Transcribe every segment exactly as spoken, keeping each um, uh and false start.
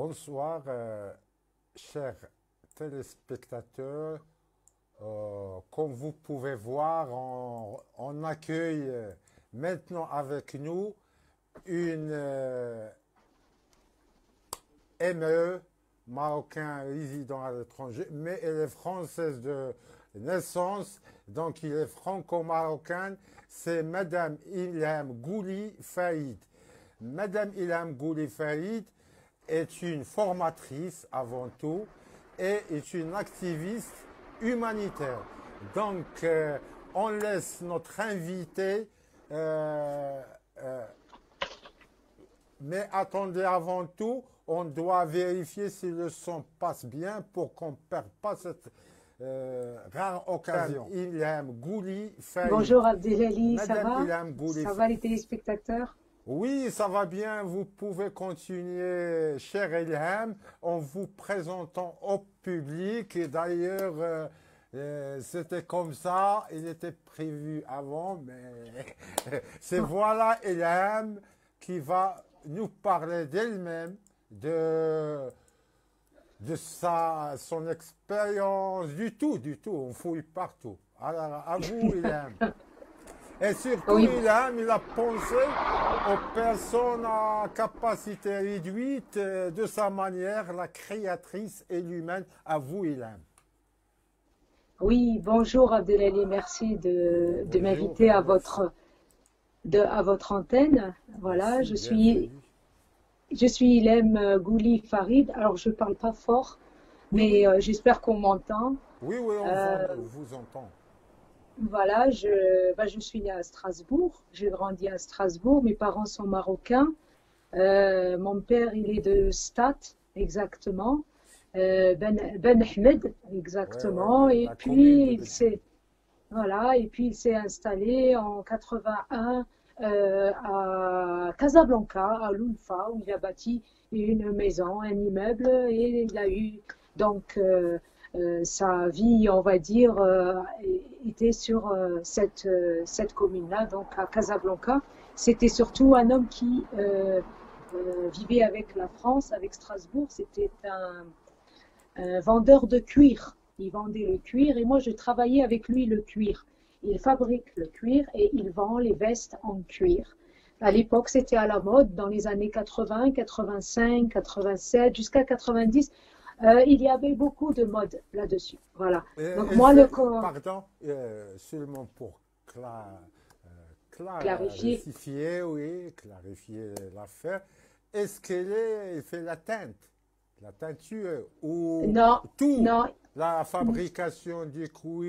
Bonsoir, euh, chers téléspectateurs. Euh, comme vous pouvez voir, on, on accueille euh, maintenant avec nous une euh, M E, marocain résidant à l'étranger, mais elle est française de naissance, donc il est franco-marocaine. C'est Madame Ilham Gouli Faïd. Madame Ilham Gouli Faïd est une formatrice avant tout et est une activiste humanitaire. Donc, euh, on laisse notre invité, euh, euh, mais attendez, avant tout, on doit vérifier si le son passe bien pour qu'on ne perde pas cette euh, rare occasion. Ilham Gouli Faïd. Bonjour Abdelali, ça Madame va? Ilham Gouli Ça va les téléspectateurs? Oui, ça va bien. Vous pouvez continuer, cher Ilham, en vous présentant au public. Et d'ailleurs, euh, euh, c'était comme ça. Il était prévu avant, mais c'est voilà Ilham qui va nous parler d'elle-même, de, de sa, son expérience, du tout, du tout. On fouille partout. Alors, à vous, Ilham. Et surtout, Oui. Ilham, il a pensé aux personnes à capacité réduite euh, de sa manière, la créatrice et l'humaine. À vous, Ilham. Oui, bonjour Abdelali, merci de, de Bonjour, m'inviter à merci. votre, de, à votre antenne. Voilà, Merci, je suis, bienvenue. je suis Ilham Gouli Farid. Alors, je parle pas fort, Oui, mais oui, euh, j'espère qu'on m'entend. oui, oui, on Euh, vous, vous entend. voilà, je, bah, je suis née à Strasbourg. J'ai grandi à Strasbourg. Mes parents sont marocains. Euh, mon père, il est de Stade, exactement. Euh, Ben, Ben Ahmed, Ouais, ouais, exactement. ouais, Et la commune de puis, il Béchar. s'est, voilà, et puis il s'est installé en quatre-vingt-un euh, à Casablanca, à Loulfa, où il a bâti une maison, un immeuble, et il a eu donc euh, euh, sa vie, on va dire, euh, était sur euh, cette, euh, cette commune-là, donc à Casablanca. C'était surtout un homme qui euh, euh, vivait avec la France, avec Strasbourg. C'était un, un vendeur de cuir. Il vendait le cuir et moi je travaillais avec lui le cuir. Il fabrique le cuir et il vend les vestes en cuir. À l'époque, c'était à la mode dans les années quatre-vingts, quatre-vingt-cinq, quatre-vingt-sept, jusqu'à quatre-vingt-dix. Euh, il y avait beaucoup de mode là-dessus. Voilà. Et- Donc Est-ce moi, le que, co- pardon, euh, seulement pour cla- euh, clarifier. clarifier, oui, clarifier l'affaire, est-ce qu'elle est, elle fait la teinte, la teinture, ou Non, tout, non, la fabrication du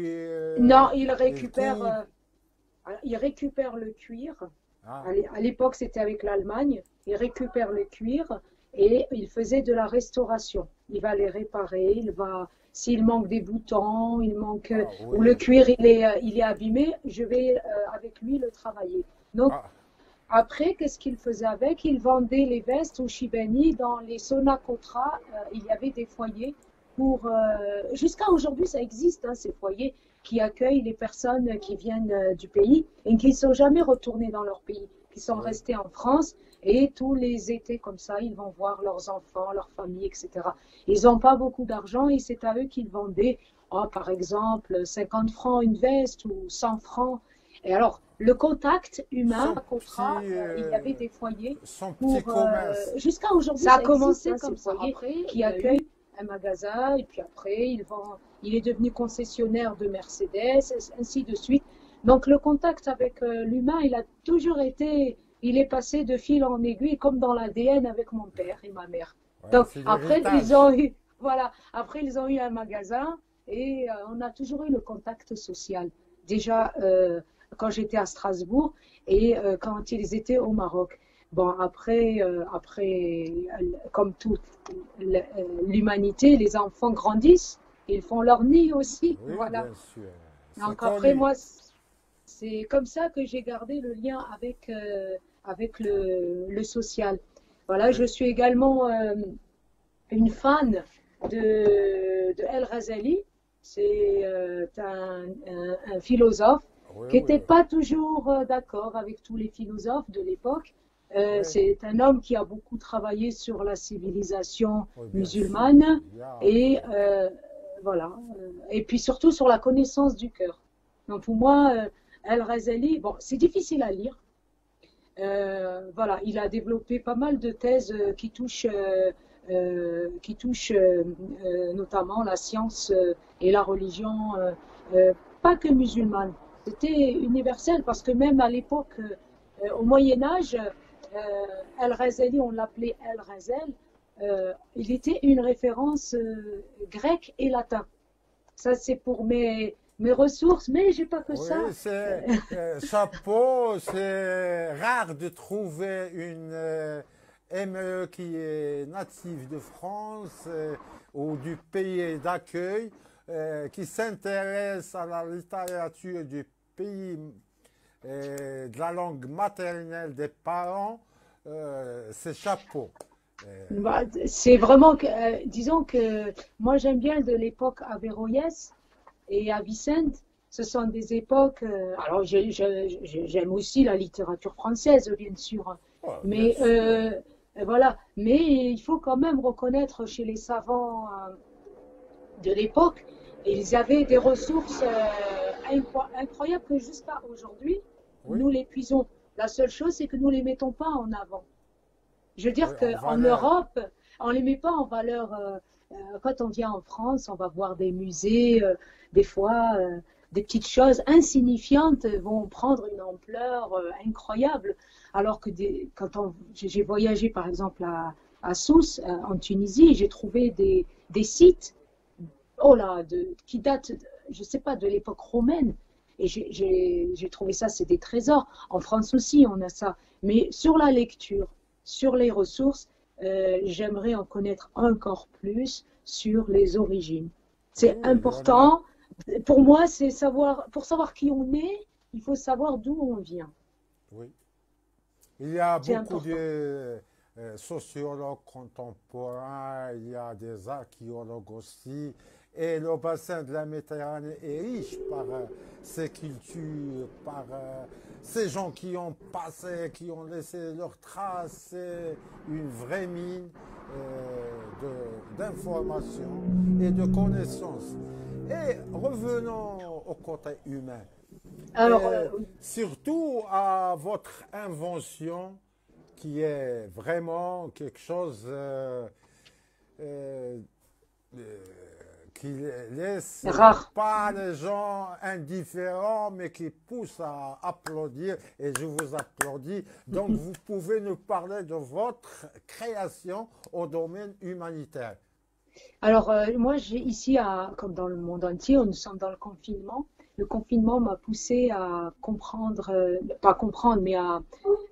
non, cuir, il il récupère, coupe? euh, il récupère le cuir. Ah, À l'é- à l'époque, c'était avec l'Allemagne. Il récupère le cuir et il faisait de la restauration. Il va les réparer, il va, s'il manque des boutons, il manque, ah ou le oui, cuir il est, euh, il est abîmé, je vais euh, avec lui le travailler. Donc, ah, après, qu'est-ce qu'il faisait avec? Il vendait les vestes au Chibani dans les Sonacotra. Euh, il y avait des foyers pour. Euh, jusqu'à aujourd'hui, ça existe, hein, ces foyers qui accueillent les personnes qui viennent euh, du pays et qui ne sont jamais retournées dans leur pays, qui sont oui. restés en France. Et tous les étés, comme ça, ils vont voir leurs enfants, leurs familles, et cetera. Ils n'ont pas beaucoup d'argent et c'est à eux qu'ils vendaient, oh, par exemple, cinquante francs une veste ou cent francs. Et alors, le contact humain, Son à petit, Cotra, euh, il y avait euh, des foyers son petit pour. Euh, commerce. jusqu'à aujourd'hui, Ça a ça commencé existe, hein, comme ces ça. foyers Après, qui il y a eu. accueillent un magasin et puis après, il vend, il est devenu concessionnaire de Mercedes, ainsi de suite. Donc, le contact avec euh, l'humain, il a toujours été. Il est passé de fil en aiguille, comme dans l'A D N avec mon père et ma mère. Ouais, Donc, c'est après, ils l'héritage. ont eu. Voilà, après, ils ont eu un magasin et euh, on a toujours eu le contact social. Déjà, euh, quand j'étais à Strasbourg et euh, quand ils étaient au Maroc. Bon, après, euh, après, euh, comme toute l- euh, l'humanité, les enfants grandissent, ils font leur nid aussi, Oui, voilà. bien sûr. C'est Donc après, connu. moi, c'est comme ça que j'ai gardé le lien avec, euh, avec le, le social. Voilà, je Oui, suis également euh, une fan de, de El Ghazali. C'est euh, un, un- un philosophe oui, qui oui. n'était pas toujours euh, d'accord avec tous les philosophes de l'époque. Euh, oui, c'est un homme qui a beaucoup travaillé sur la civilisation oui, bien sûr. musulmane Il y a, et euh, voilà. Euh, Et puis surtout sur la connaissance du cœur. Donc pour moi, euh, El-Razali, bon, c'est difficile à lire. Euh, voilà, il a développé pas mal de thèses euh, qui touchent, euh, euh, qui touchent euh, euh, notamment la science euh, et la religion, euh, euh, pas que musulmane. C'était universel parce que même à l'époque, euh, au Moyen Âge, euh, El-Razali, on l'appelait El-Razel, euh, il était une référence euh, grecque et latin. Ça, c'est pour mes, mes ressources, mais j'ai pas que oui, ça. c'est euh, chapeau, c'est rare de trouver une euh, M E qui est native de France euh, ou du pays d'accueil euh, qui s'intéresse à la littérature du pays euh, de la langue maternelle des parents. Euh, c'est chapeau. Euh, Bah, c'est vraiment que, euh, disons que moi j'aime bien de l'époque Averroès et Avicenne. Ce sont des époques. euh, alors j'ai- j'ai- j'ai- j'aime aussi la littérature française, bien sûr, oh, bien mais sûr. euh, voilà. Mais il faut quand même reconnaître chez les savants euh, de l'époque, ils avaient des ressources euh, incro- incroyables que jusqu'à aujourd'hui Oui, nous les puisons. La seule chose, c'est que nous les mettons pas en avant. Je veux oui, dire en qu'en valeur. Europe, on ne les met pas en valeur. Euh, euh, quand on vient en France, on va voir des musées, euh, des fois, euh, des petites choses insignifiantes vont prendre une ampleur euh, incroyable. Alors que des, quand on, j'ai voyagé par exemple à, à Sousse, euh, en Tunisie, j'ai trouvé des, des sites oh là, de, qui datent, je ne sais pas, de l'époque romaine. Et j'ai trouvé ça, c'est des trésors. En France aussi, on a ça. Mais sur la lecture, sur les ressources, euh, j'aimerais en connaître encore plus sur les origines. Oui, C'est il y en a. important. Pour moi, c'est savoir, pour savoir qui on est, il faut savoir d'où on vient. Oui. Il y a C'est beaucoup important. de euh, sociologues contemporains, il y a des archéologues aussi, et le bassin de la Méditerranée est riche par euh, ces cultures, par euh, ces gens qui ont passé, qui ont laissé leurs traces. C'est une vraie mine euh, de- d'informations et de connaissances. Et revenons au côté humain. Alors, Et euh, surtout à votre invention qui est vraiment quelque chose euh, euh, euh, qui laisse euh, rare. pas les gens indifférents, mais qui pousse à applaudir. Et je vous applaudis. Donc, vous pouvez nous parler de votre création au domaine humanitaire. Alors, euh, moi, j'ai ici, à, comme dans le monde entier, nous sommes dans le confinement. Le confinement m'a poussé à comprendre, euh, pas comprendre, mais à,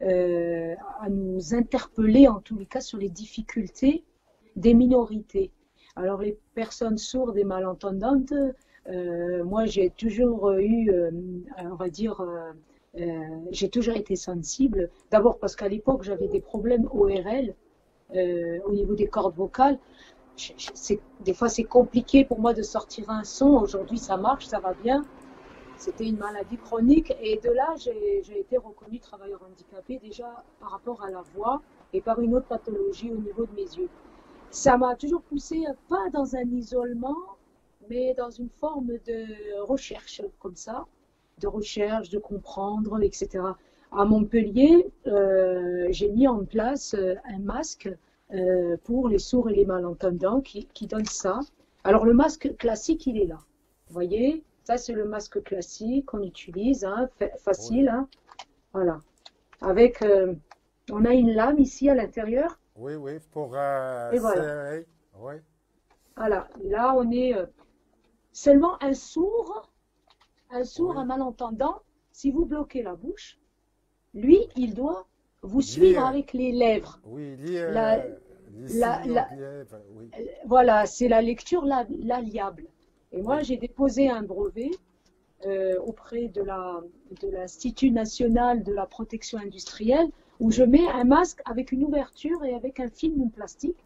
euh, à nous interpeller, en tous les cas, sur les difficultés des minorités. Alors, les personnes sourdes et malentendantes, euh, moi, j'ai toujours eu, euh, on va dire, euh, euh, j'ai toujours été sensible. D'abord parce qu'à l'époque, j'avais des problèmes O R L, euh, au niveau des cordes vocales. C'est, des fois, c'est compliqué pour moi de sortir un son. Aujourd'hui, ça marche, ça va bien. C'était une maladie chronique. Et de là, j'ai, j'ai été reconnue travailleur handicapé déjà par rapport à la voix et par une autre pathologie au niveau de mes yeux. Ça m'a toujours poussé, pas dans un isolement, mais dans une forme de recherche, comme ça, de recherche, de comprendre, et cetera. À Montpellier, euh, j'ai mis en place euh, un masque euh, pour les sourds et les malentendants qui, qui donne ça. Alors le masque classique, il est là. Vous voyez, ça c'est le masque classique qu'on utilise, hein, Oui, facile, hein, voilà. Avec, euh, on a une lame ici à l'intérieur, oui, oui, pour euh, et voilà. serrer. Oui, Voilà, là on est euh, seulement un sourd, un sourd, un oui. malentendant. Si vous bloquez la bouche, lui, il doit vous suivre Lire, avec les lèvres. oui, lire La, euh, les la, signaux la, de lèvres, oui. voilà, c'est la lecture la, la liable. Et moi, Oui, j'ai déposé un brevet euh, auprès de la, de l'Institut national de la protection industrielle où je oui, mets un masque avec une ouverture et avec un film plastique.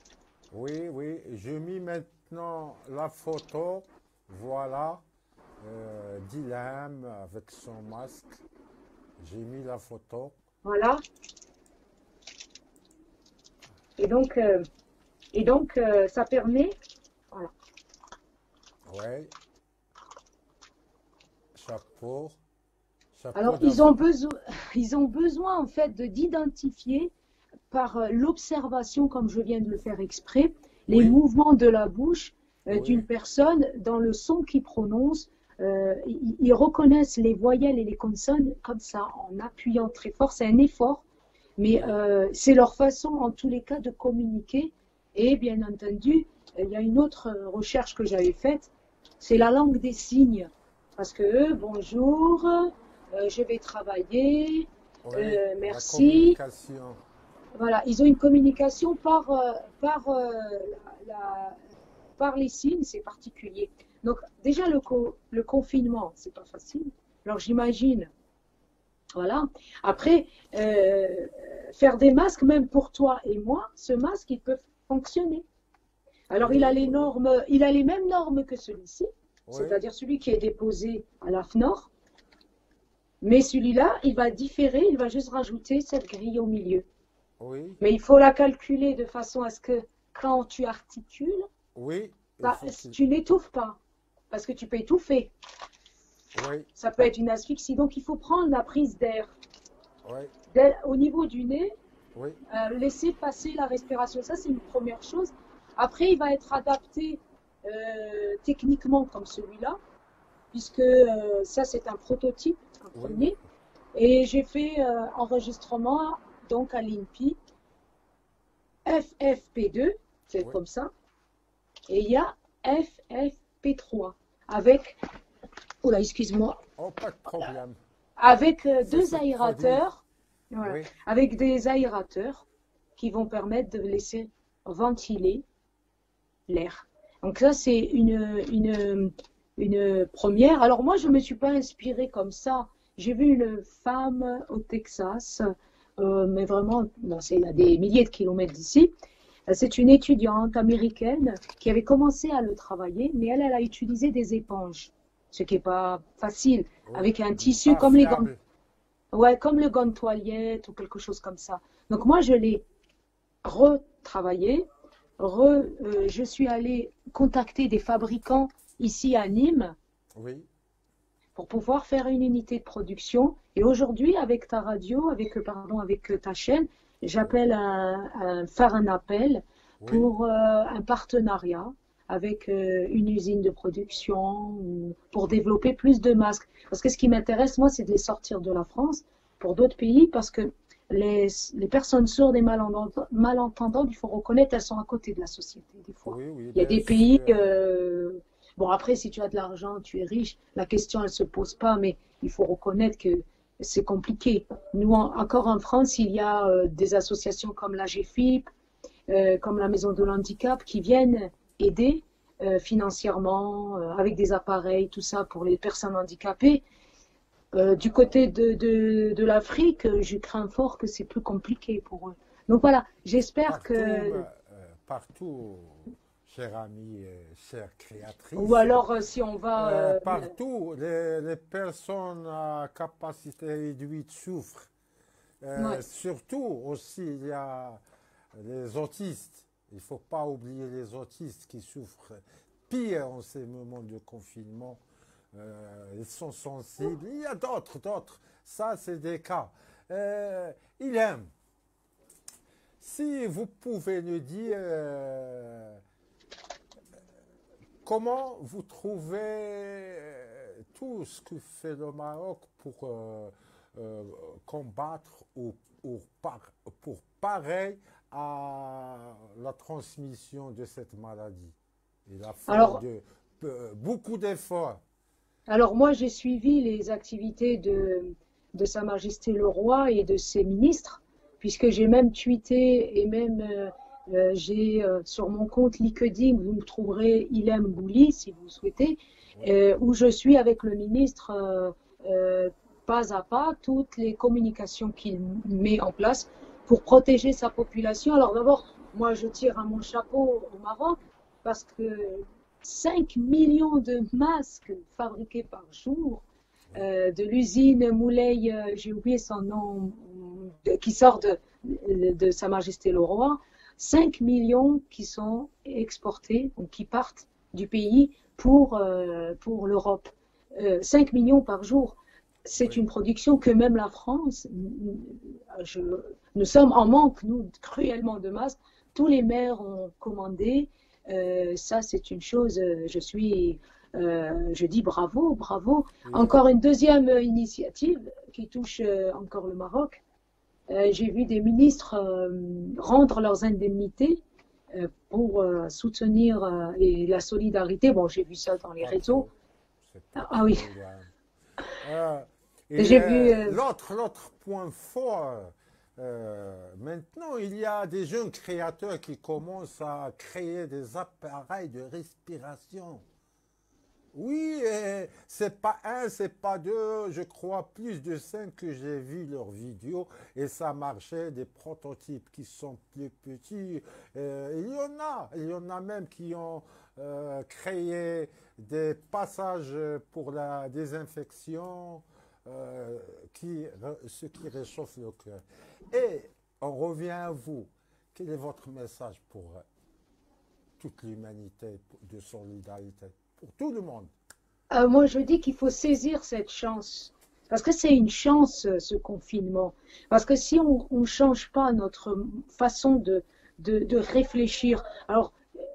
oui, oui. Je mis maintenant la photo, voilà, euh, d'Ilham avec son masque. J'ai mis la photo. Voilà. Et donc, euh, et donc euh, ça permet, voilà. Oui, chapeau, chapeau Alors, ils ont d'avoir. besoin, ils ont besoin en fait de d'identifier par euh, l'observation, comme je viens de le faire exprès, les Oui, mouvements de la bouche euh, d'une oui, personne dans le son qu'ils prononcent. Euh, ils, ils reconnaissent les voyelles et les consonnes comme ça, en appuyant très fort. C'est un effort, mais oui, euh, c'est leur façon, en tous les cas, de communiquer. Et bien entendu, euh, il y a une autre euh, recherche que j'avais faite, c'est la langue des signes. Parce que eux, bonjour, euh, je vais travailler, oui, euh, la merci. communication. Voilà, ils ont une communication par, euh, par, euh, la- la- par les signes, c'est particulier. Donc, déjà, le, co- le confinement, c'est pas facile. Alors, j'imagine, voilà. Après, euh, faire des masques, même pour toi et moi, ce masque, il peut fonctionner. Alors, il a Oui, les oui, normes, il a les mêmes normes que celui-ci, oui, c'est-à-dire celui qui est déposé à la F N O R, mais celui-là, il va différer, il va juste rajouter cette grille au milieu. oui, Mais il faut la calculer de façon à ce que quand tu articules, oui, il ça- faut qu'il. tu n'étouffes pas. Parce que tu peux étouffer. Oui, Ça peut être une asphyxie. Donc il faut prendre la prise d'air oui, dès- au niveau du nez, oui, euh, laisser passer la respiration. Ça, c'est une première chose. Après, il va être adapté euh, techniquement comme celui-là, puisque euh, ça, c'est un prototype, un oui, oui, premier. Et j'ai fait euh, enregistrement donc à l'INPI, F F P deux, c'est oui. comme ça. Et il y a F F P trois avec, oula, excuse-moi, Oh, pas de problème. avec euh, C'est deux ce produit. aérateurs, voilà, Oui, avec des aérateurs qui vont permettre de laisser ventiler l'air. Donc ça, c'est une, une, une première. Alors moi, je ne me suis pas inspirée comme ça. J'ai vu une femme au Texas, euh, mais vraiment, bon, c'est à des milliers de kilomètres d'ici. C'est une étudiante américaine qui avait commencé à le travailler, mais elle, elle a utilisé des éponges, ce qui n'est pas facile, oui. avec un tissu Pas comme les gants, fiable. ouais, comme le gant de toilette ou quelque chose comme ça. Donc moi, je l'ai retravaillé, re, euh, je suis allée contacter des fabricants ici à Nîmes Oui, pour pouvoir faire une unité de production. Et aujourd'hui, avec ta radio, avec, euh, pardon, avec euh, ta chaîne, oui, j'appelle à, à faire un appel oui. pour euh, un partenariat avec euh, une usine de production ou pour développer plus de masques. Parce que ce qui m'intéresse, moi, c'est de les sortir de la France pour d'autres pays parce que les, les personnes sourdes et malentendantes, malentendantes, il faut reconnaître, elles sont à côté de la société des fois. Oui, oui, Il y a bien des pays, sûr. euh, bon après, si tu as de l'argent, tu es riche, la question, elle ne se pose pas, mais il faut reconnaître que c'est compliqué. Nous, en- encore en France, il y a euh, des associations comme la G F I P, euh, comme la Maison de l'Handicap, qui viennent aider euh, financièrement, euh, avec des appareils, tout ça, pour les personnes handicapées. Euh, du côté de, de, de l'Afrique, euh, je crains fort que c'est plus compliqué pour eux. Donc voilà, j'espère Partout, que, ma- euh, partout, chère amie, et chère ou créatrice, alors euh, si on va, euh, euh, partout, les, les personnes à capacité réduite souffrent. Euh, ouais. surtout aussi, il y a les autistes. Il ne faut pas oublier les autistes qui souffrent pire en ces moments de confinement. Euh, ils sont sensibles. Il y a d'autres, d'autres. Ça, c'est des cas. Euh, il aime. Si vous pouvez nous dire euh, comment vous trouvez euh, tout ce que fait le Maroc pour euh, euh, combattre ou, ou par, pour pareil à la transmission de cette maladie. Il a fait Alors, de, euh, beaucoup d'efforts. alors moi, j'ai suivi les activités de, de Sa Majesté le Roi et de ses ministres, puisque j'ai même tweeté et même euh, euh, j'ai euh, sur mon compte LinkedIn, vous me trouverez Ilham Bouli si vous souhaitez, Oui, euh, où je suis avec le ministre euh, euh, pas à pas toutes les communications qu'il met en place pour protéger sa population. Alors d'abord, moi je tire à mon chapeau au Maroc parce que cinq millions de masques fabriqués par jour oui, euh, de l'usine Moulay, euh, j'ai oublié son nom, euh, qui sort de, de Sa Majesté le Roi. cinq millions qui sont exportés, donc qui partent du pays pour, euh, pour l'Europe. Euh, cinq millions par jour. C'est Oui. une production que même la France, je, nous sommes en manque, nous, cruellement de masques. Tous les maires ont commandé. Euh, ça, c'est une chose, je suis, euh, je dis bravo, bravo. Oui. Encore une deuxième initiative qui touche euh, encore le Maroc. Euh, j'ai vu des ministres euh, rendre leurs indemnités euh, pour euh, soutenir euh, et la solidarité. Bon, j'ai vu ça dans les Pas réseaux. trop. C'est pas Ah, ah oui, trop loin. Euh, et j'ai vu. euh, euh, l'autre, l'autre point fort, euh, maintenant, il y a des jeunes créateurs qui commencent à créer des appareils de respiration. Oui, et c'est pas un, c'est pas deux, je crois plus de cinq que j'ai vu leurs vidéos et ça marchait, des prototypes qui sont plus petits. Euh, il y en a, il y en a même qui ont euh, créé des passages pour la désinfection, euh, qui, ce qui réchauffe le cœur. Et on revient à vous. Quel est votre message pour toute l'humanité de solidarité, pour tout le monde? euh, moi, je dis qu'il faut saisir cette chance. Parce que c'est une chance, euh, ce confinement. Parce que si on ne change pas notre façon de, de, de réfléchir, alors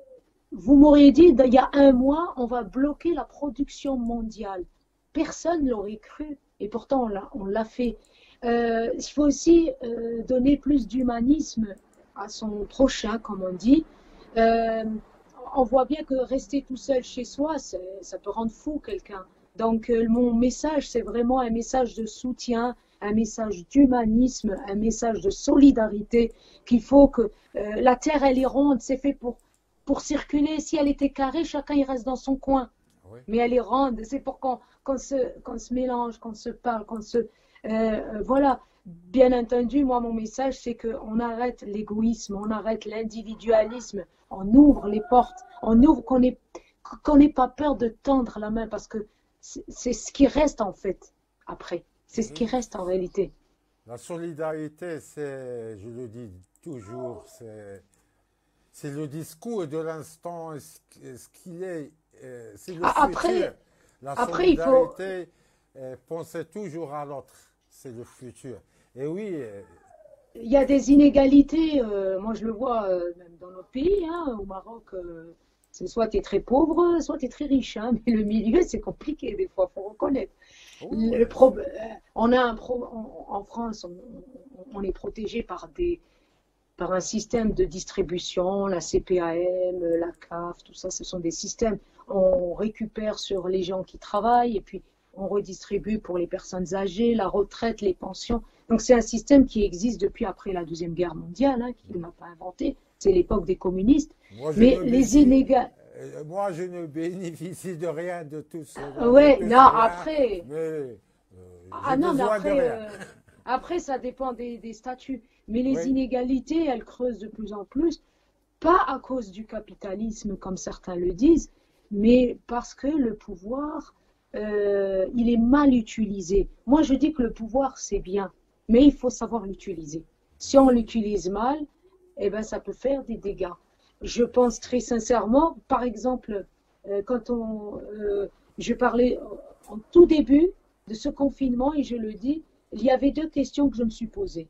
vous m'auriez dit, il y a un mois, on va bloquer la production mondiale. Personne ne l'aurait cru. Et pourtant, on l'a, on l'a fait. Euh, il faut aussi euh, donner plus d'humanisme à son prochain, comme on dit. Euh, on voit bien que rester tout seul chez soi, ça peut rendre fou quelqu'un. Donc, euh, mon message, c'est vraiment un message de soutien, un message d'humanisme, un message de solidarité, qu'il faut que euh, la Terre, elle est ronde, c'est fait pour pour circuler. Si elle était carrée, chacun il reste dans son coin. Oui. Mais elle est ronde, c'est pour qu'on qu'on se, qu'on se mélange, qu'on se parle, qu'on se... Euh, voilà. Bien entendu, moi, mon message, c'est qu'on arrête l'égoïsme, on arrête l'individualisme, on ouvre les portes, on ouvre, qu'on n'ait qu'on n'ait pas peur de tendre la main, parce que c'est c'est ce qui reste, en fait, après. C'est ce qui Oui. reste en réalité. La solidarité, c'est, je le dis toujours, c'est, c'est le discours de l'instant, ce ce qu'il est, euh, c'est le Ah, futur. Après, La après il faut... solidarité, euh, pensez toujours à l'autre, c'est le futur. Et oui, euh, Il y a des inégalités, euh, moi je le vois euh, même dans notre pays, hein, au Maroc, euh, c'est soit tu es très pauvre, soit tu es très riche, hein, mais le milieu c'est compliqué des fois, faut reconnaître. oh, Le ouais, pro- euh, on a un pro- en, en France, on, on- on est protégé par des, par un système de distribution, la C P A M, la C A F, tout ça, ce sont des systèmes. On récupère sur les gens qui travaillent et puis on redistribue pour les personnes âgées, la retraite, les pensions. Donc c'est un système qui existe depuis après la Deuxième Guerre mondiale, hein, qu'il n'a pas inventé. C'est l'époque des communistes. moi je Mais ne les bénéficie, inégalités... euh, moi je ne bénéficie de rien de tout cela, je Ouais, touche non, rien, après... mais euh, j'ai Ah non, mais besoin de après, rien. euh, après ça dépend des, des statuts. Mais les Oui, inégalités, elles creusent de plus en plus. Pas à cause du capitalisme, comme certains le disent, mais parce que le pouvoir, euh, il est mal utilisé. Moi, je dis que le pouvoir, c'est bien, mais il faut savoir l'utiliser. Si on l'utilise mal, eh ben, ça peut faire des dégâts. Je pense très sincèrement, par exemple, euh, quand on, euh, je parlais en tout début de ce confinement, et je le dis, il y avait deux questions que je me suis posées.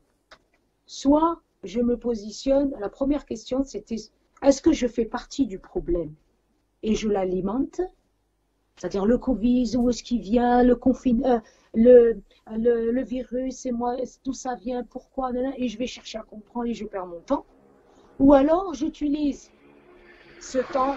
Soit je me positionne, la première question c'était, est-ce que je fais partie du problème et je l'alimente, c'est-à-dire le Covid, où est-ce qu'il vient, le confinement, euh, le, le, le virus, et moi, d'où ça vient, pourquoi, et je vais chercher à comprendre et je perds mon temps. Ou alors j'utilise ce temps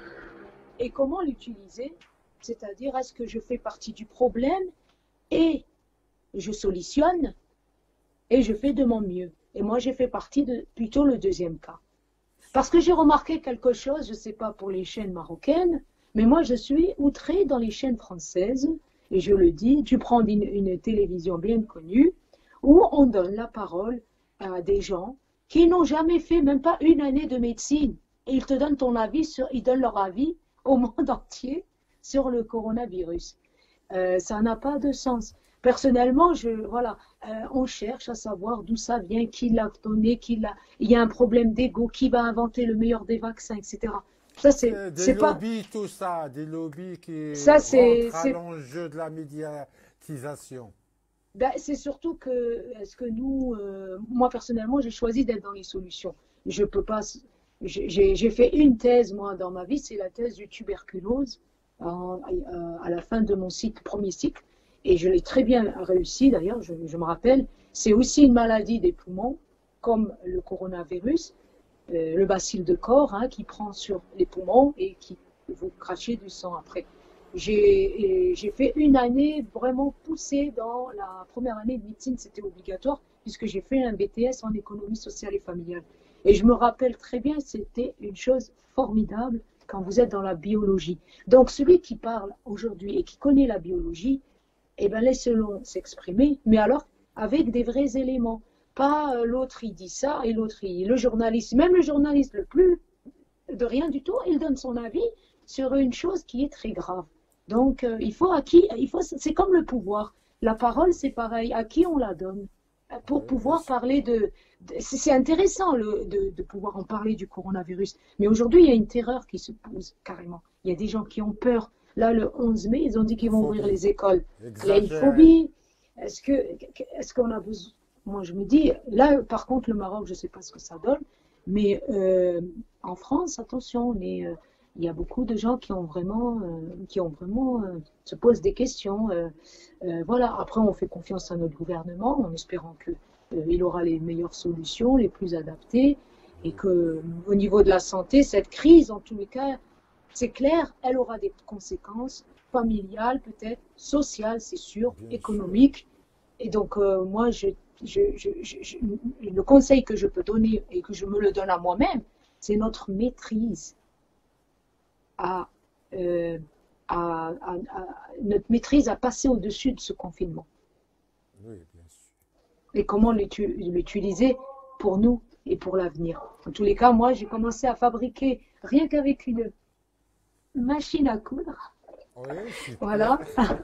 et comment l'utiliser, c'est-à-dire est-ce que je fais partie du problème et je solutionne et je fais de mon mieux. Et moi, j'ai fait partie de plutôt le deuxième cas. Parce que j'ai remarqué quelque chose, je ne sais pas pour les chaînes marocaines, mais moi, je suis outrée dans les chaînes françaises, et je le dis, tu prends une, une télévision bien connue, où on donne la parole à des gens qui n'ont jamais fait même pas une année de médecine. Et ils te donnent ton avis, sur, ils donnent leur avis au monde entier sur le coronavirus. Euh, ça n'a pas de sens. personnellement, je, voilà, euh, on cherche à savoir d'où ça vient, qui l'a donné, qui l'a. Il y a un problème d'ego, qui va inventer le meilleur des vaccins, et cetera. Ça, c'est, C'est des c'est pas, lobbies, tout ça, des lobbies qui ça, c'est, rentrent à c'est, l'enjeu de la médiatisation. ben, c'est surtout que, est-ce que nous, euh, moi personnellement, j'ai choisi d'être dans les solutions. Je peux pas, j'ai j'ai- j'ai fait une thèse, moi, dans ma vie, c'est la thèse du tuberculose en- à, à la fin de mon cycle, premier cycle, et je l'ai très bien réussi d'ailleurs, je, je me rappelle. C'est aussi une maladie des poumons, comme le coronavirus, euh, le bacille de corps, hein, qui prend sur les poumons et qui vous crachez du sang après. J'ai j'ai fait une année vraiment poussée dans la première année de médecine, c'était obligatoire, puisque j'ai fait un B T S en économie sociale et familiale. Et je me rappelle très bien, c'était une chose formidable quand vous êtes dans la biologie. Donc celui qui parle aujourd'hui et qui connaît la biologie, eh ben laissez-le s'exprimer, mais alors avec des vrais éléments. Pas euh, l'autre il dit ça et l'autre il, le journaliste, même le journaliste le plus de rien du tout, il donne son avis sur une chose qui est très grave. Donc, euh, il faut à qui, il faut, c'est comme le pouvoir. La parole, c'est pareil. À qui on la donne? Pour Oui, pouvoir parler de, de- c'est c'est intéressant le- de, de pouvoir en parler du coronavirus. Mais aujourd'hui, il y a une terreur qui se pose carrément. Il y a des gens qui ont peur. Là, le onze mai, ils ont dit qu'ils vont ouvrir phobie, les écoles. Il y a une exagéré. phobie. Est-ce que, est-ce qu'on a besoin? Moi, je me dis, là, par contre, le Maroc, je ne sais pas ce que ça donne, mais euh, en France, attention, on est, euh, il y a beaucoup de gens qui ont vraiment, euh, qui ont vraiment, euh, se posent des questions. euh, euh, voilà. Après, on fait confiance à notre gouvernement en espérant que euh, il aura les meilleures solutions, les plus adaptées, et Oui, que au niveau de la santé, cette crise, en tous les cas, c'est clair, elle aura des conséquences familiales, peut-être, sociales, c'est sûr, bien sûr. économiques. Et donc, euh, moi, je, je, je, je- je- le conseil que je peux donner et que je me le donne à moi-même, c'est notre maîtrise à, euh, à, à- à- notre maîtrise à passer au-dessus de ce confinement Oui, bien sûr. et comment l'utu- l'utiliser pour nous et pour l'avenir. En tous les cas, moi, j'ai commencé à fabriquer rien qu'avec une machine à coudre. Oui, super. Voilà,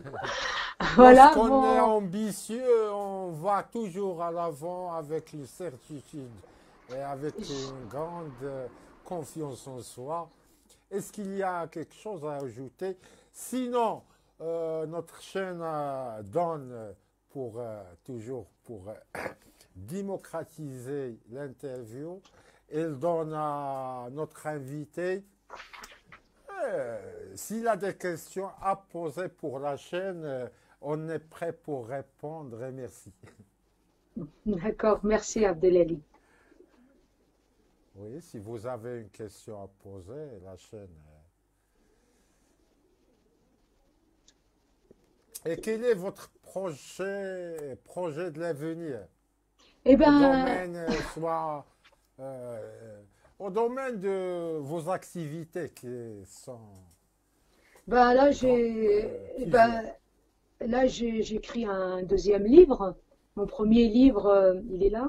voilà, Lorsqu'on est mon, ambitieux, on va toujours à l'avant avec une certitude et avec une grande euh, confiance en soi. Est-ce qu'il y a quelque chose à ajouter? Sinon, euh, notre chaîne euh, donne euh, pour euh, toujours pour euh, démocratiser l'interview. Elle donne à notre invité, euh, s'il a des questions à poser pour la chaîne, euh, on est prêt pour répondre et merci. d'accord, merci Abdelali. Oui, si vous avez une question à poser, la chaîne. euh. Et quel est votre projet, projet de l'avenir Eh au ben, domaine, euh, soit euh, au domaine de vos activités qui sont ben là, grand- j'ai, euh, eh plusieurs. ben, là, j'ai j'ai écrit un deuxième livre. Mon premier livre, euh, il est là.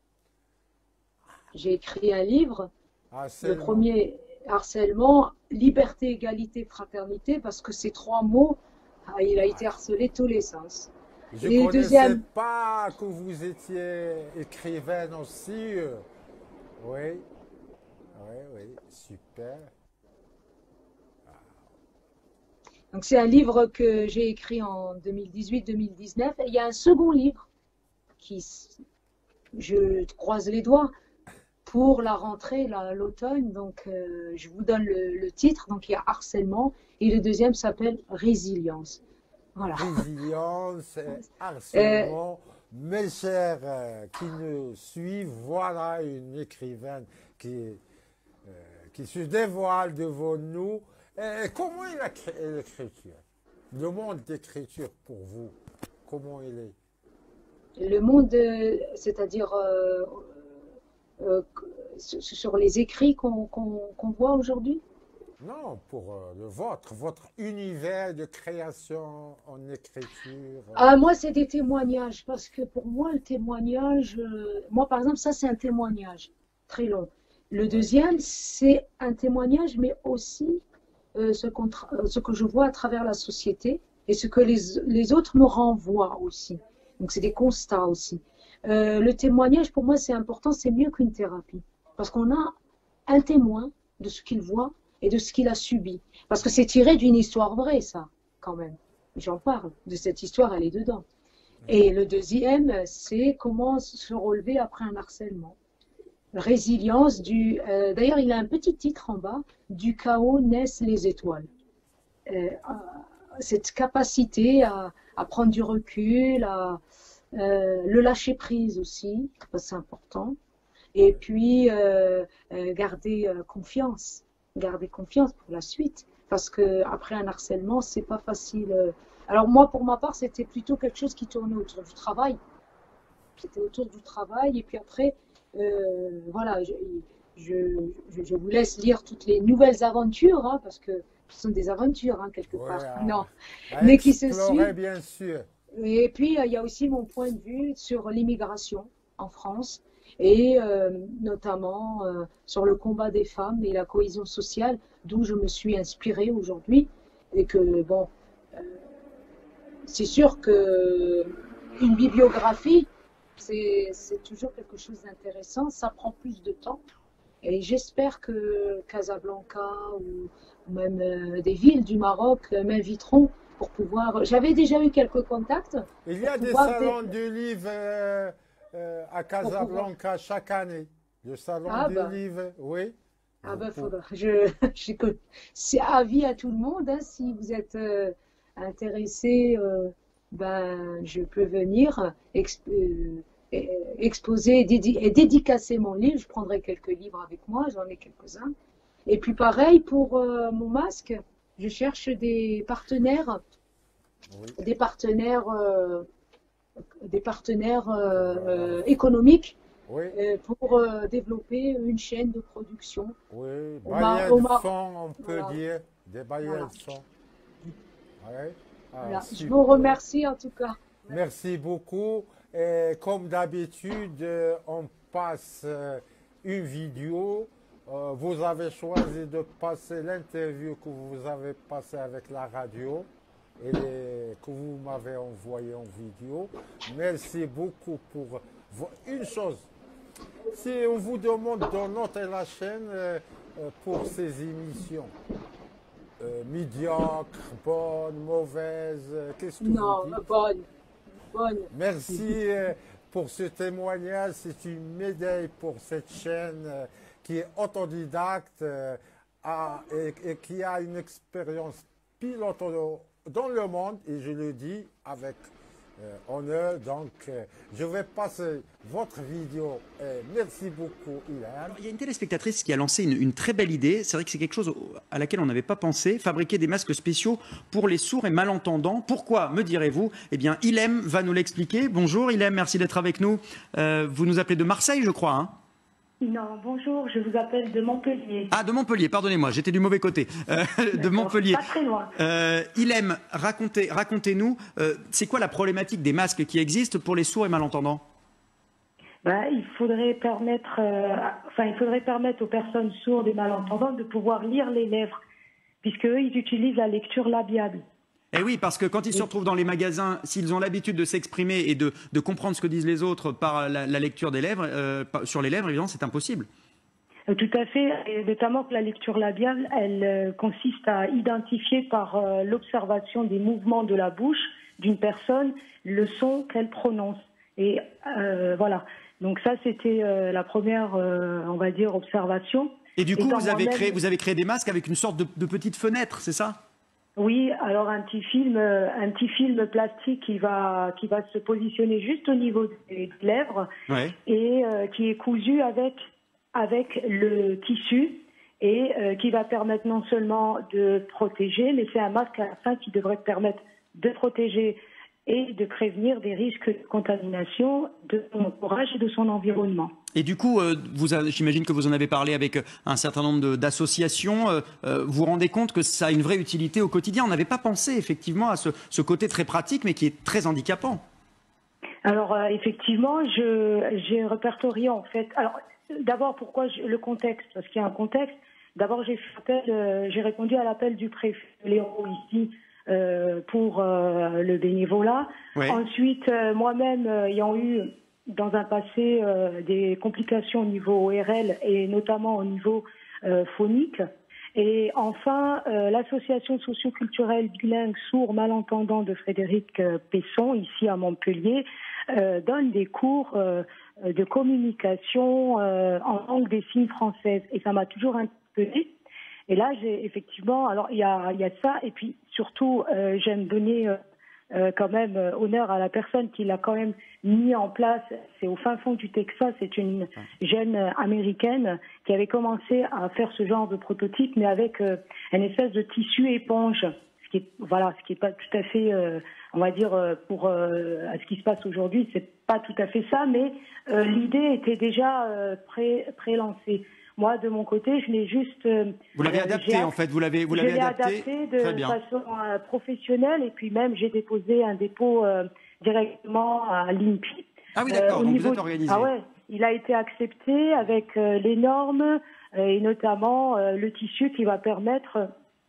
J'ai écrit un livre. Ah, Le seulement. premier, harcèlement, liberté, égalité, fraternité, parce que ces trois mots, ah, il a été harcelé tous les sens. Je Et le connaissais deuxième, pas que vous étiez écrivaine aussi. euh. Oui, oui, oui, super. donc c'est un livre que j'ai écrit en deux mille dix-huit-deux mille dix-neuf. Et il y a un second livre qui, je croise les doigts, pour la rentrée, là, l'automne. Donc, euh, je vous donne le, le titre. Donc, il y a harcèlement. Et le deuxième s'appelle résilience. Voilà. Résilience, et Euh, harcèlement. Mes chers euh, qui nous suivent, voilà une écrivaine qui, euh, qui se dévoile devant nous. Et comment est la cré- l'écriture? Le monde d'écriture pour vous, comment il est? le monde, euh, c'est-à-dire euh, euh, sur les écrits qu'on qu'on- qu'on voit aujourd'hui. Non, pour euh, le vôtre, votre univers de création en écriture. euh, Ah, moi, c'est des témoignages, parce que pour moi, le témoignage, euh, moi, par exemple, ça, c'est un témoignage très long. Le ouais, deuxième, c'est un témoignage, mais aussi euh, ce, qu'on tra- euh, ce que je vois à travers la société. et ce que les, les autres me renvoient aussi. Donc c'est des constats aussi. Euh, le témoignage, pour moi, c'est important, c'est mieux qu'une thérapie. Parce qu'on a un témoin de ce qu'il voit et de ce qu'il a subi. Parce que c'est tiré d'une histoire vraie, ça, quand même. J'en parle, de cette histoire, elle est dedans. Et le deuxième, c'est comment se relever après un harcèlement. Résilience du... Euh, d'ailleurs, il a un petit titre en bas, du chaos naissent les étoiles. Euh, cette capacité à, à prendre du recul, à euh, le lâcher prise aussi, c'est important. Et puis euh, euh, garder euh, confiance, garder confiance pour la suite, parce que après un harcèlement, c'est pas facile. Alors moi, pour ma part, c'était plutôt quelque chose qui tournait autour du travail. C'était autour du travail, et puis après, euh, voilà, je, je, je, je vous laisse lire toutes les nouvelles aventures, hein, parce que ce sont des aventures, hein, quelque Ouais, part. à, Non, à mais qui se explorer, suivent. bien sûr. Et puis, il y a aussi mon point de vue sur l'immigration en France et euh, notamment euh, sur le combat des femmes et la cohésion sociale, d'où je me suis inspirée aujourd'hui. Et que, bon, euh, c'est sûr que une bibliographie, c'est c'est toujours quelque chose d'intéressant, ça prend plus de temps. Et j'espère que Casablanca ou, ou même euh, des villes du Maroc euh, m'inviteront pour pouvoir. J'avais déjà eu quelques contacts Il y pour a des pouvoir. Dé... salons du livre euh, euh, à pour pouvoir... Casablanca chaque année. Le salon Ah du ben, livre, oui. ah Vous ben pou- faudra. Je, je... C'est avis à tout le monde, hein, si vous êtes euh, intéressé, euh, ben je peux venir exp... euh, exposer et, dédi... et dédicacer mon livre. Je prendrai quelques livres avec moi, j'en ai quelques-uns. Et puis pareil pour euh, mon masque, je cherche des partenaires, Oui, des partenaires, euh, des partenaires euh, voilà. euh, économiques Oui, euh, pour euh, développer une chaîne de production oui. au, Mar Bailleurs au de Maroc. fonds, on peut Voilà, dire. Des bailleurs voilà, de fonds. Oui. Ah, voilà. Je vous super. remercie en tout cas. Merci beaucoup. Et comme d'habitude, euh, on passe euh, une vidéo. Euh, vous avez choisi de passer l'interview que vous avez passée avec la radio et les- que vous m'avez envoyé en vidéo. Merci beaucoup pour vo- une chose. Si on vous demande de noter la chaîne euh, euh, pour ces émissions, euh, médiocres, bonnes, mauvaises, euh, qu'est-ce que vous Non, dites? bonne, bonne. Merci euh, pour ce témoignage. C'est une médaille pour cette chaîne euh, qui est autodidacte euh, a- et, et qui a une expérience pilote au- dans le monde, et je le dis avec euh, honneur. Donc, euh, je vais passer votre vidéo. Et merci beaucoup, Ilan. Il y a une téléspectatrice qui a lancé une, une très belle idée. C'est vrai que c'est quelque chose à laquelle on n'avait pas pensé. Fabriquer des masques spéciaux pour les sourds et malentendants. Pourquoi, me direz-vous? Eh bien, Ilem va nous l'expliquer. Bonjour Ilem, merci d'être avec nous. Euh, vous nous appelez de Marseille, je crois, hein? Non, bonjour, je vous appelle de Montpellier. Ah, de Montpellier, pardonnez-moi, j'étais du mauvais côté. Euh, de Montpellier. Pas très loin. Euh, Ilem, racontez, racontez-nous, euh, c'est quoi la problématique des masques qui existent pour les sourds et malentendants? Ben, il faudrait permettre, euh, enfin, il faudrait permettre aux personnes sourdes et malentendantes de pouvoir lire les lèvres, puisque eux, ils utilisent la lecture labiale. Eh oui, parce que quand ils se retrouvent dans les magasins, s'ils ont l'habitude de s'exprimer et de, de comprendre ce que disent les autres par la, la lecture des lèvres, euh, sur les lèvres, évidemment, c'est impossible. Euh, Tout à fait, et notamment que la lecture labiale, elle euh, consiste à identifier par euh, l'observation des mouvements de la bouche d'une personne le son qu'elle prononce. Et euh, voilà. Donc ça, c'était euh, la première, euh, on va dire, observation. Et du coup, Étant vous avez, moi-même- créé, vous avez créé des masques avec une sorte de, de petite fenêtre, c'est ça? Oui, alors un petit film, euh, un petit film plastique qui va qui va se positionner juste au niveau des lèvres Ouais. et euh, qui est cousu avec avec le tissu et euh, qui va permettre non seulement de protéger, mais c'est un masque à la fin qui devrait permettre de protéger et de prévenir des risques de contamination de son entourage et de son environnement. Et du coup, euh, vous avez- j'imagine que vous en avez parlé avec euh, un certain nombre de- d'associations. Euh, euh, vous vous rendez compte que ça a une vraie utilité au quotidien. On n'avait pas pensé effectivement à ce, ce côté très pratique, mais qui est très handicapant. Alors euh, effectivement, je j'ai répertorié en fait. Alors d'abord pourquoi je- le contexte, parce qu'il y a un contexte. D'abord j'ai fait appel, euh, j'ai répondu à l'appel du préfet de l'Hérault ici euh, pour euh, le bénévolat. Oui. Ensuite, euh, moi-même, euh, ayant eu dans un passé euh, des complications au niveau O R L et notamment au niveau euh, phonique. Et enfin, euh, l'association socio-culturelle bilingue sourds malentendants de Frédéric euh, Pesson, ici à Montpellier, euh, donne des cours euh, de communication euh, en langue des signes française. Et ça m'a toujours interpellée. Et là, j'ai effectivement, alors il y a, il y a ça, et puis surtout, euh, j'aime donner euh, euh, quand même euh, honneur à la personne qui l'a quand même mis en place. C'est au fin fond du Texas, c'est une jeune euh, américaine qui avait commencé à faire ce genre de prototype, mais avec euh, une espèce de tissu éponge, ce qui est, voilà, ce qui est pas tout à fait, euh, on va dire, euh, pour euh, à ce qui se passe aujourd'hui, c'est pas tout à fait ça, mais euh, l'idée était déjà euh, pré, pré-lancée. Moi, de mon côté, je l'ai juste... Euh, vous l'avez adapté, euh, en fait, vous l'avez vous je l'avez l'ai adapté, adapté de très bien. façon euh, professionnelle, et puis même, j'ai déposé un dépôt euh, directement à l'I N P I. Ah oui, d'accord, Euh, au donc niveau... vous êtes organisé. Ah ouais, il a été accepté avec euh, les normes, euh, et notamment euh, le tissu qui va permettre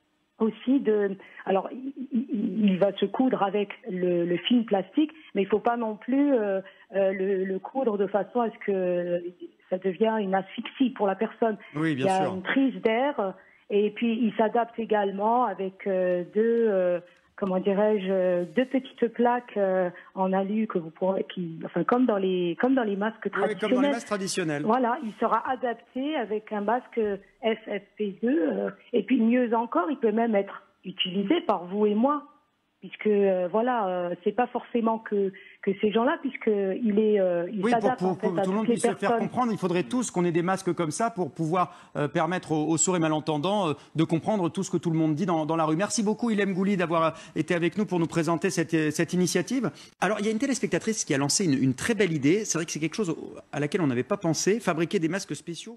aussi de... Alors, il, il, il va se coudre avec le, le film plastique, mais il ne faut pas non plus euh, euh, le, le coudre de façon à ce que ça devienne une asphyxie pour la personne. Oui, bien il y a sûr. une prise d'air, et puis il s'adapte également avec euh, deux... Euh, comment dirais-je, deux petites plaques euh, en alu que vous pourrez, qui, enfin comme dans les, comme dans les masques Oui, traditionnels. comme dans les masques traditionnels. Voilà, il sera adapté avec un masque F F P deux, euh, et puis mieux encore, il peut même être utilisé par vous et moi, puisque euh, voilà, euh, c'est pas forcément que que ces gens-là, puisque il est, euh, il Oui, pour, s'adapte pour, en fait pour à tout le monde toutes les puisse se faire personnes. comprendre, il faudrait tous qu'on ait des masques comme ça pour pouvoir euh, permettre aux, aux sourds et malentendants euh, de comprendre tout ce que tout le monde dit dans, dans la rue. Merci beaucoup, Ilem Gouli, d'avoir été avec nous pour nous présenter cette, cette initiative. Alors, il y a une téléspectatrice qui a lancé une, une très belle idée. C'est vrai que c'est quelque chose à laquelle on n'avait pas pensé, fabriquer des masques spéciaux.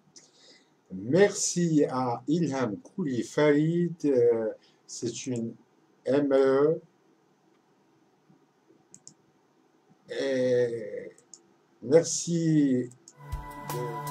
Merci à Ilham Gouli Farid. Euh, c'est une M E. Et merci de